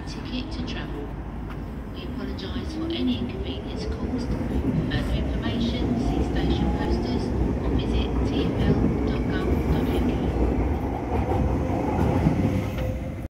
ticket to travel. We apologise for any inconvenience caused.